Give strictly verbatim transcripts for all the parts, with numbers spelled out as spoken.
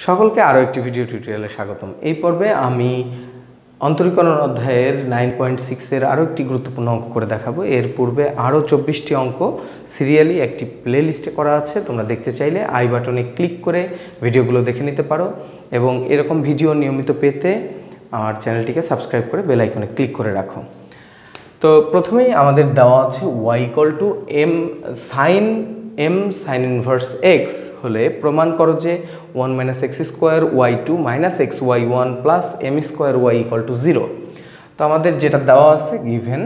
সকলকে আরও একটি ভিডিও টিউটোরিয়ালে স্বাগতম। এই পর্বে আমি অন্তরীকরণ অধ্যায়ের নাইন পয়েন্ট সিক্সের আরও একটি গুরুত্বপূর্ণ অঙ্ক করে দেখাবো। এর পূর্বে আরও চব্বিশটি অঙ্ক সিরিয়ালি একটি প্লে লিস্টে করা আছে, তোমরা দেখতে চাইলে আই বাটনে ক্লিক করে ভিডিওগুলো দেখে নিতে পারো এবং এরকম ভিডিও নিয়মিত পেতে আমার চ্যানেলটিকে সাবস্ক্রাইব করে বেল আইকনে ক্লিক করে রাখো। তো প্রথমেই আমাদের দেওয়া আছে Y equal to M sine M sine inverse X হলে প্রমাণ করো যে one minus X square Y two minus X Y one plus M square Y equal to zero. তো আমাদের যেটা দেওয়া আছে গিভেন,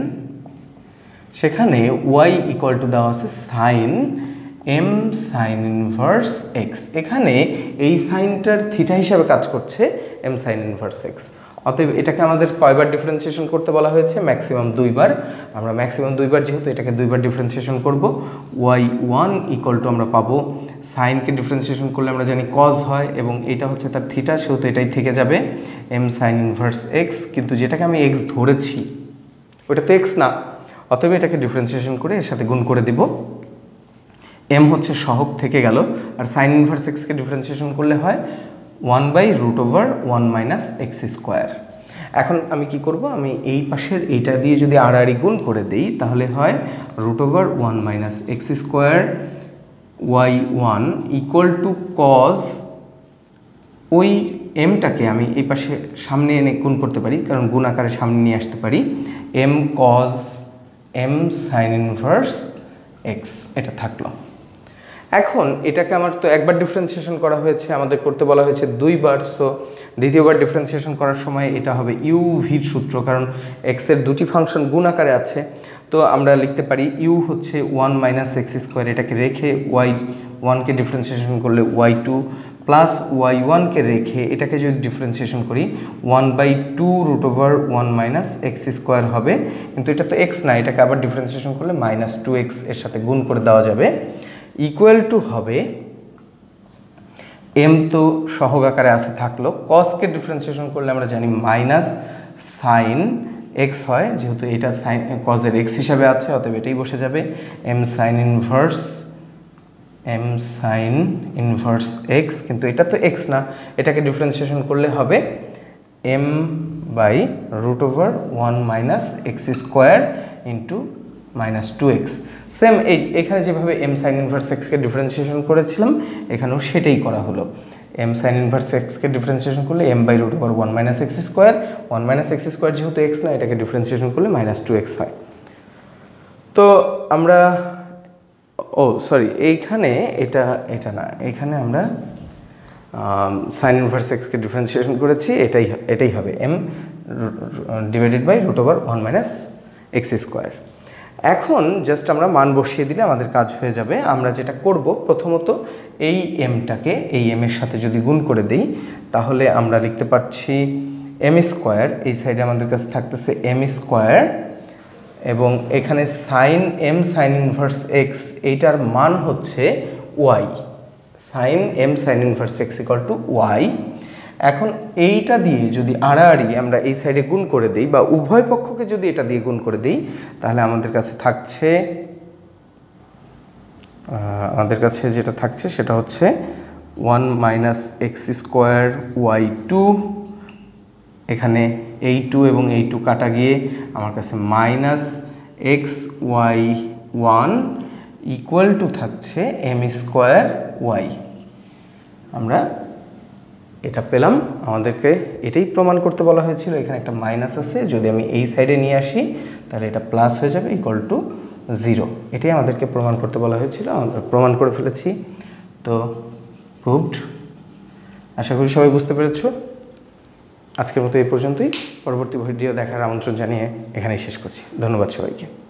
সেখানে ওয়াই ইকুয়াল টু দেওয়া আছে sine M sine inverse X. এখানে এই সাইনটার থিটা হিসাবে কাজ করছে এম সাইন ইনভার্স এক্স। অতএব এটাকে আমাদের কয়বার ডিফারেন্সিয়েশন করতে বলা হয়েছে? ম্যাক্সিমাম দুইবার। আমরা ম্যাক্সিমাম দুইবার যেহেতু এটাকে দুইবার ডিফারেন্সিয়েশন করব। ওয়াই ওয়ান ইকুয়াল টু আমরা পাবো সাইনকে ডিফারেন্সিয়েশন করলে আমরা জানি কজ হয় এবং এটা হচ্ছে তার থিটা, সেহেতু এটাই থেকে যাবে এম সাইন ইনভার্স এক্স। কিন্তু যেটাকে আমি এক্স ধরেছি ওটা তো এক্স না, অতএব এটাকে ডিফারেন্সিয়েশন করে এর সাথে গুণ করে দিব। এম হচ্ছে সহগ থেকে গেল, আর সাইন ইনভার্স এক্সকে ডিফারেন্সিয়েশন করলে হয় one by root over one minus X square. এখন আমি কি করব, আমি এই পাশের এইটা দিয়ে যদি আড়াআড়ি গুণ করে দিই তাহলে হয় root over one minus X square Y one equal to cos, ওই এমটাকে আমি এই পাশে সামনে এনে গুণ করতে পারি, কারণ গুণ আকারে সামনে নিয়ে আসতে পারি, M cos M sine inverse X এটা থাকলো। এখন এটাকে আমার তো একবার ডিফারেন্সিয়েশন করা হয়েছে, আমাদের করতে বলা হয়েছে দুইবার। সো দ্বিতীয়বার ডিফারেন্সিয়েশন করার সময় এটা হবে ইউ ভির সূত্র, কারণ এক্সের দুটি ফাংশন গুণ আকারে আছে। তো আমরা লিখতে পারি ইউ হচ্ছে ওয়ান মাইনাস এক্স স্কোয়ার, এটাকে রেখে ওয়াই ওয়ানকে ডিফারেন্সিয়েশন করলে ওয়াই টু প্লাস ওয়াই ওয়ানকে রেখে এটাকে যদি ডিফারেন্সিয়েশন করি one by two root over one minus X square হবে। কিন্তু এটা তো এক্স না, এটাকে আবার ডিফারেন্সিয়েশন করলে মাইনাস টু এক্স এর সাথে গুণ করে দেওয়া যাবে। ইকুয়াল টু হবে এম তো সহগ আকারে আসে থাকলো, কসকে ডিফারেন্সিয়েশন করলে আমরা জানি মাইনাস সাইন এক্স হয়, যেহেতু এটা সাইন কজের এক্স হিসাবে আছে অতএব এটাই বসে যাবে M sine inverse M sine inverse X. কিন্তু এটা তো এক্স না, এটাকে ডিফারেন্সিয়েশন করলে হবে M by root over one minus X square into minus two X. Same এই এখানে যেভাবে এম সাইন ইনভার্স এক্সকে ডিফারেন্সিয়েশন করেছিলাম এখানেও সেটাই করা হলো। এম সাইন ইনভার্স এক্সকে ডিফারেন্সিয়েশন করলে M by root over one minus X square, one minus X square যেহেতু এক্স না এটাকে ডিফারেন্সিয়েশন করলে মাইনাস টু এক্স হয়। তো আমরা ও সরি এইখানে এটা এটা না, এখানে আমরা সাইন ইনভার্স এক্সকে ডিফারেন্সিয়েশন করেছি, এটাই এটাই হবে M divided by root over one minus X square. এখন জাস্ট আমরা মান বসিয়ে দিলে আমাদের কাজ হয়ে যাবে। আমরা যেটা করব প্রথমত এই এমটাকে এই এম এর সাথে যদি গুণ করে দিই তাহলে আমরা লিখতে পারছি এম স্কোয়ার, এই সাইডে আমাদের কাছে থাকতেছে এম স্কোয়ার এবং এখানে sine M sine inverse X এইটার মান হচ্ছে Y, sine M sine inverse X equal to Y. এখন এইটা দিয়ে যদি আড়াআড়ি আমরা এই সাইডে গুণ করে দিই বা উভয় পক্ষকে যদি এটা দিয়ে গুণ করে দিই তাহলে আমাদের কাছে থাকছে আমাদের কাছে যেটা থাকছে সেটা হচ্ছে one minus X square Y two, এখানে এই টু এবং এই টু কাটা গিয়ে আমার কাছে minus X Y one equal to থাকছে এম স্কোয়ার ওয়াই। আমরা এটা পেলাম, আমাদেরকে এটাই প্রমাণ করতে বলা হয়েছিল। এখানে একটা মাইনাস আছে, যদি আমি এই সাইডে নিয়ে আসি তাহলে এটা প্লাস হয়ে যাবে ইকুয়াল টু জিরো। এটাই আমাদেরকে প্রমাণ করতে বলা হয়েছিল, আমরা প্রমাণ করে ফেলেছি। তো প্রুভড। আশা করি সবাই বুঝতে পেরেছো। আজকের মতো এই পর্যন্তই, পরবর্তী ভিডিও দেখার আমন্ত্রণ জানিয়ে এখানেই শেষ করছি। ধন্যবাদ সবাইকে।